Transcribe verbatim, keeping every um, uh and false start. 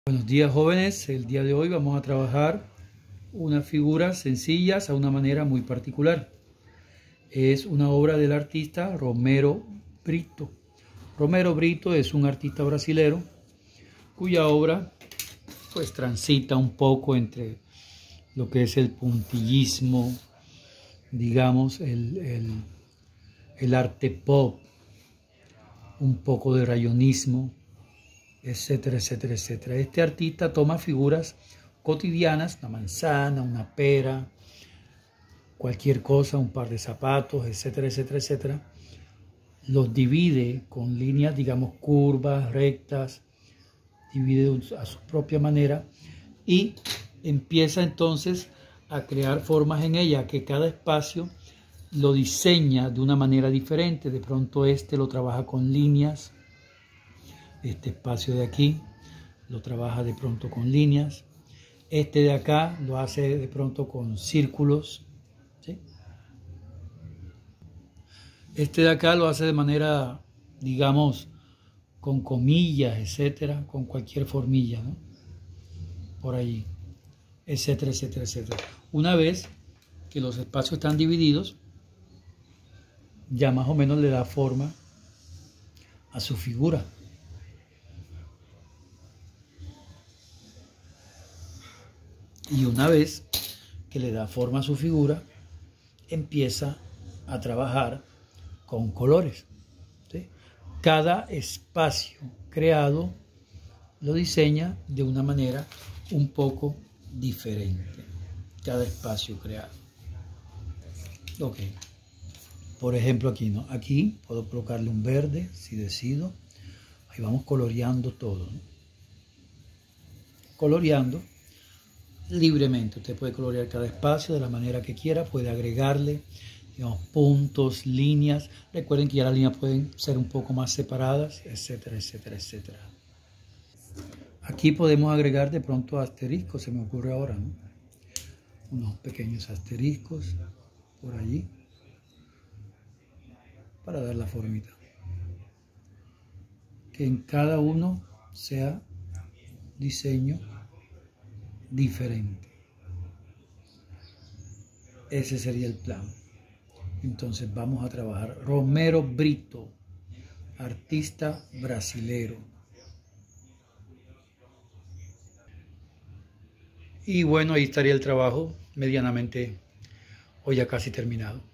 Buenos días, jóvenes. El día de hoy vamos a trabajar unas figuras sencillas a una manera muy particular. Es una obra del artista Romero Brito. Romero Brito es un artista brasilero cuya obra pues transita un poco entre lo que es el puntillismo, digamos, el, el, el arte pop, un poco de rayonismo, etcétera, etcétera, etcétera. Este artista toma figuras cotidianas, una manzana, una pera, cualquier cosa, un par de zapatos, etcétera, etcétera, etcétera. Los divide con líneas, digamos, curvas, rectas, divide a su propia manera y empieza entonces a crear formas en ella, que cada espacio lo diseña de una manera diferente. De pronto este lo trabaja con líneas, este espacio de aquí lo trabaja de pronto con líneas, este de acá lo hace de pronto con círculos, ¿sí? Este de acá lo hace de manera, digamos, con comillas, etcétera, con cualquier formilla, ¿no? Por ahí, etcétera, etcétera, etcétera. Una vez que los espacios están divididos, ya más o menos le da forma a su figura. Y una vez que le da forma a su figura, empieza a trabajar con colores, ¿sí? Cada espacio creado lo diseña de una manera un poco diferente. Cada espacio creado. Ok. Por ejemplo aquí, ¿no? Aquí puedo colocarle un verde si decido. Ahí vamos coloreando todo, ¿no? Coloreando libremente. Usted puede colorear cada espacio de la manera que quiera, puede agregarle, digamos, puntos, líneas. Recuerden que ya las líneas pueden ser un poco más separadas, etcétera, etcétera, etcétera. Aquí podemos agregar de pronto asteriscos, se me ocurre ahora, ¿no? Unos pequeños asteriscos por allí para dar la formita. Que en cada uno sea diseño diferente. Ese sería el plan. Entonces vamos a trabajar. Romero Brito, artista brasilero. Y bueno, ahí estaría el trabajo medianamente, o ya casi terminado.